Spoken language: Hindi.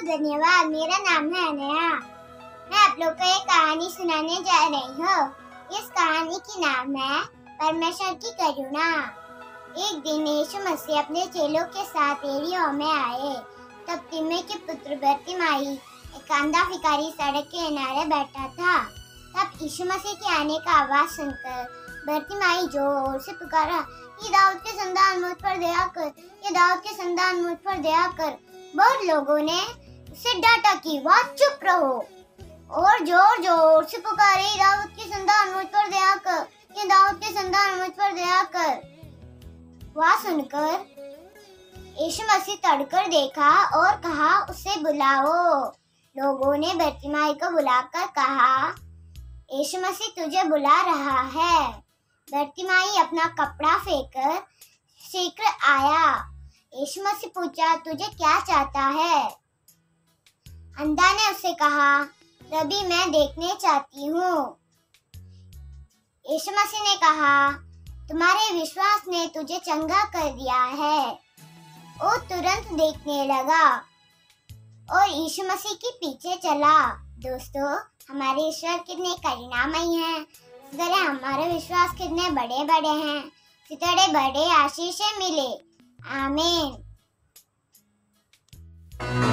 बहुत धन्यवाद। मेरा नाम है अनया। मैं आप लोग को एक कहानी सुनाने जा रही हूँ। इस कहानी की नाम है परमेश्वर की करुणा। एक दिन यीशु मसीह अपने चेलों के साथ एरियो में आए। तब तिम्मे के पुत्र बरतिमाई एक अंधा भिखारी सड़क के किनारे बैठा था। तब यीशु मसीह के आने का आवाज सुनकर बरतिमाई जोर से पुकारा, ये दाऊद के संतान मुझ पर दया कर, ये दाऊद के संतान मुझ पर दया कर। बहुत लोगों ने उसे डांटा कि वह चुप रहो और जोर जोर से पुकारे, दाऊद के संतान मुझ पर दया कर, ये दाऊद के संतान मुझ पर दया कर। वह सुनकर यीशु मसीह तड़कर देखा और कहा, उसे बुलाओ। लोगों ने बरतिमाई को बुलाकर कहा, यीशु मसीह तुझे बुला रहा है। बरतिमाई अपना कपड़ा फेंककर शीघ्र आया। यीशु मसीह पूछा, तुझे क्या चाहता है? अंधा ने उससे कहा, रबी मैं देखने चाहती हूँ। यीशु मसीह ने कहा, तुम्हारे विश्वास ने तुझे चंगा कर दिया है। वो तुरंत देखने लगा और यीशु मसीह के पीछे चला। दोस्तों, हमारे ईश्वर कितने करुणामयी हैं। अगर हमारे विश्वास कितने बड़े बड़े हैं, कितने बड़े आशीषें मिले। आमीन।